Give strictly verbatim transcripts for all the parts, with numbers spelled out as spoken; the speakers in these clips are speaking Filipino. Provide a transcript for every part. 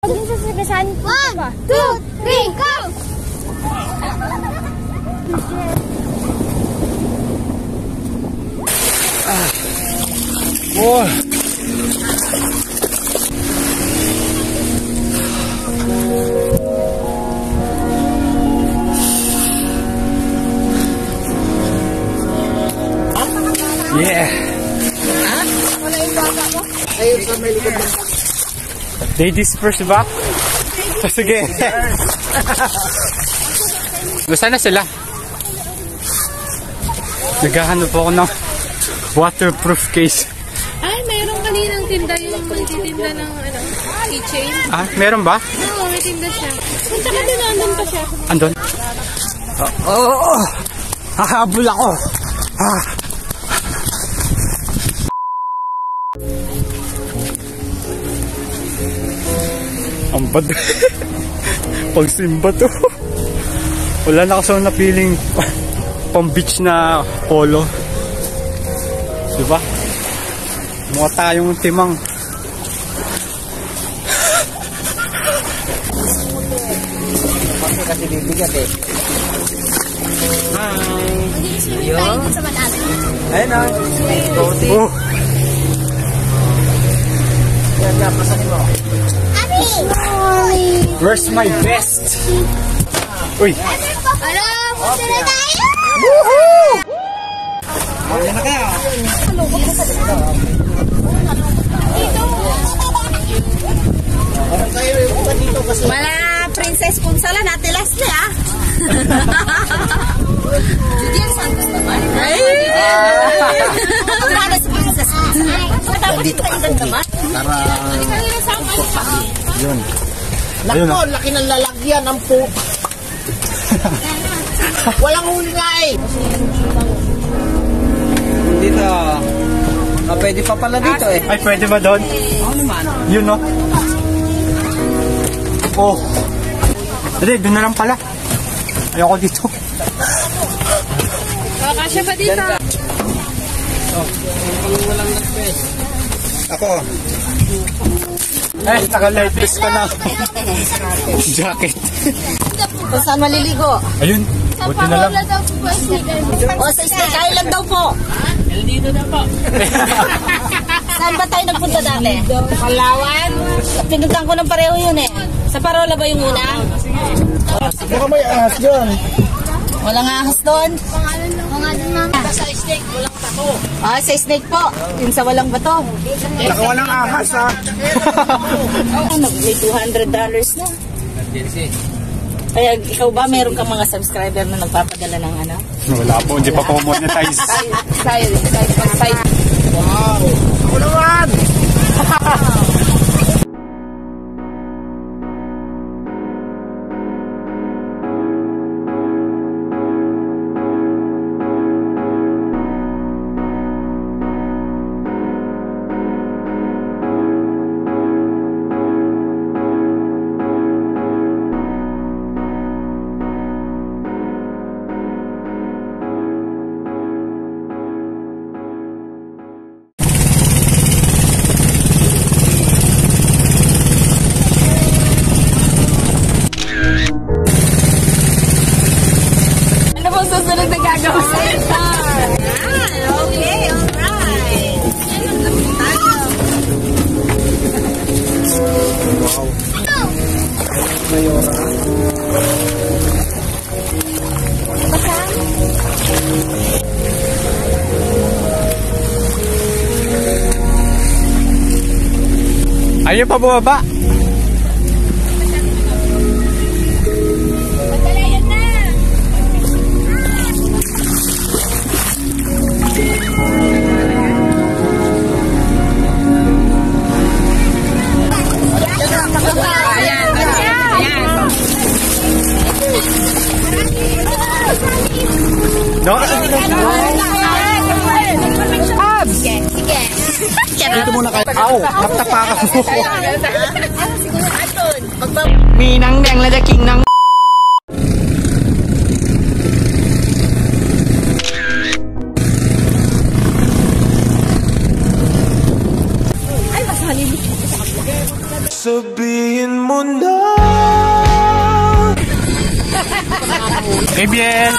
One, two, three, go! Ah. Oh. Yeah. Ha? Wala yung bata mo? Ayun sa may likod mo. Ladies first back. So, sige. Gusto na sila. Naghahanap ako ng waterproof case. Ay, mayroong kaninang tinda yung magtitinda ng ano, keychain. Ah, meron ba? Oo, may tinda siya. Kung saka din, andun pa siya. Andun? Oo. Oh, oh, oh. Hahabol ako. Ah. Ang bad. Pagsimba to. Wala na kasi napiling pang beach na polo. Diba? Mukha tayong timang. Kasi kasi bibigat eh. Hi! Ayun. Ayun o. Oh. Yan na, pasanin mo. Where's my vest? Uy! Ano? Punta na tayo! Woohoo! Ayun na kayo. Wala, Princess Kunsala natin last na ah. Judian Santos naman. Ay! Wala si Princess Kunsala. Dapat dito ka naman. Tara. Yun. Nako, laki ng lalagyan ng po. Walang huli nga eh. Dito. Ah, pwede pa pala dito eh. Ay, pwede ba doon? Oo naman. Yun no? Oh. Dali, doon na lang pala. Ayoko dito. Kasya pa dito. Oh, walang nag-press. Ako. Eh, naka-light dress ka na. Jacket. Kung saan maliligo? Ayun, buti na lang. O sa Snake Island daw po. Dito na po. Saan ba tayo nagpunta dati? Palawan? Pinuntahan ko ng pareho yun eh. Sa Parola ba yung una? Baka may ahas dyan. Walang ahas doon? Sa Snake, walang bato. Ah, sa Snake po. Yung sa walang bato. Baka walang ahas ha. May two hundred dollars na. Kaya ikaw ba, meron kang mga subscriber na nagpapadala ng ano? Wala po, hindi pa po monetize. Side, side, side. Wow. Ako naman. Susunod na gagawin. Ah, okay, alright. Wow. Mayora. Ayaw pa bumaba. No? Abs! Sige, sige. Dito muna kayo. Aw, naptapakan mo. Siguro aton. Minang deng la king ng Ay, mas halili. sabihin mundo. A B S.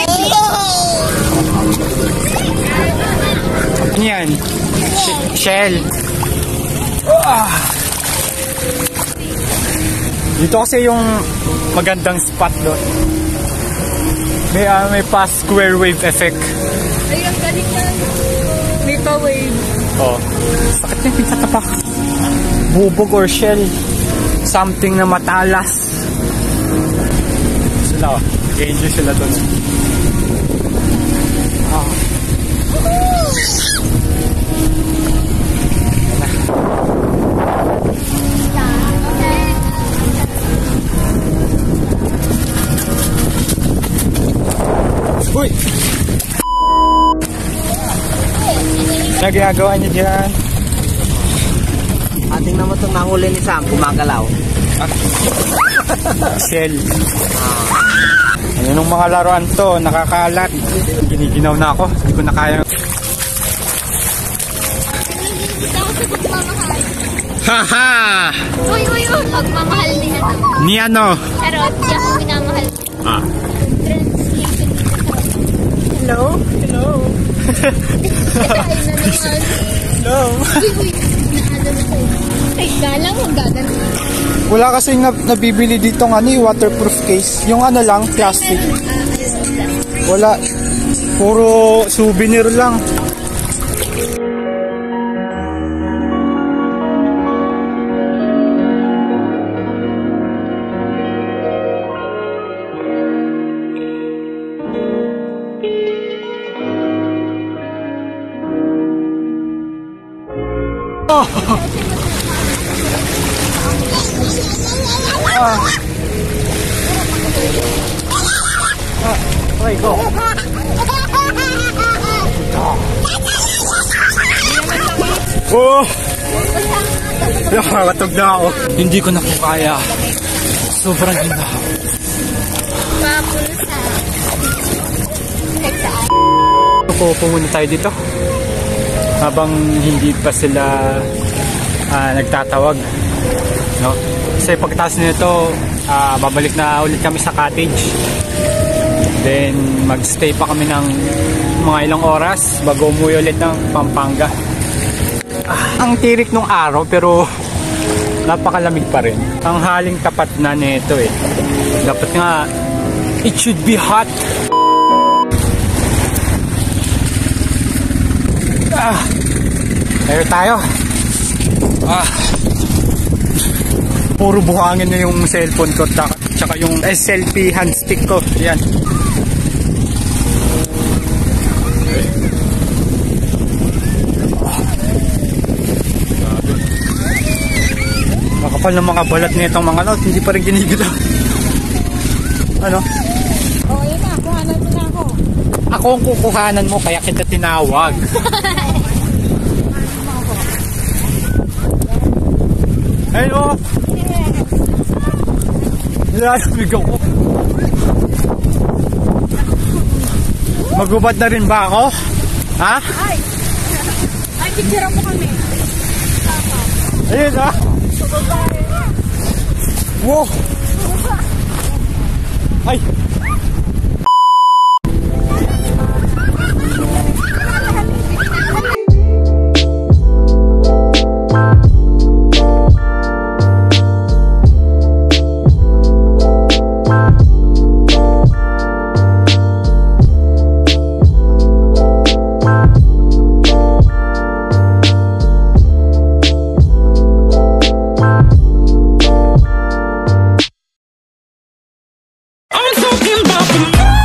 Ano yan? Sh- Shell. Ah. Dito kasi yung magandang spot doon. May, uh, may pa square wave effect. Ay, ang galing na. May pa-wave. Oh. Sakit na yung tapak. Bubog or shell. Something na matalas. Sila oh. Enjoy sila doon. Ah. Uy! Ano ginagawa niyo dyan? Ating naman itong nahuli ni Sam, gumagalaw. Shell. Ayun yung mga laruan to, nakakalat. Giniginaw na ako, hindi ko na kaya. Haha! Uy, uy, uy! Pagmamahal ni ano. Ni ano? Pero di ako minamahal. Ah. Translation dito sa... Hello? Hello? Ay, na naman. Hello? Uy, uy! Naano na sa'yo. Ay, galang, huwag gagan. Wala kasi na, nabibili dito ng ano, waterproof case. Yung ano lang, plastic. Wala. Puro souvenir lang. Oh. Ah. Ah, okay, go. Oh! Nakakatog na ako. Hindi ko na po kaya. Sobrang ganda. Papulo sa... Pupo muna tayo dito. Habang hindi pa sila uh, nagtatawag. No? Kasi pagkatapos nito, uh, babalik na ulit kami sa cottage. Then magstay pa kami ng mga ilang oras bago umuwi ulit ng Pampanga. Ah, ang tirik nung araw pero napakalamig pa rin. Ang haling tapat na nito eh. Dapat nga it should be hot. Ah, tayo tayo. Ah. Puro buhangin na yung cellphone ko tsaka yung S L P handstick ko. Yan. Makapal ng mga balat nitong mga lot, hindi pa rin ginigilaw. Ano? Oh, yun na. Kuhanan mo na ako. Ako ang kukuhanan mo kaya kita tinawag. Hello. Nilalamig ako. Magubad na rin ba ako? Ha? Ay! Ay, picture mo kami. Ayun ha? Wow! Ay! I'm talking about the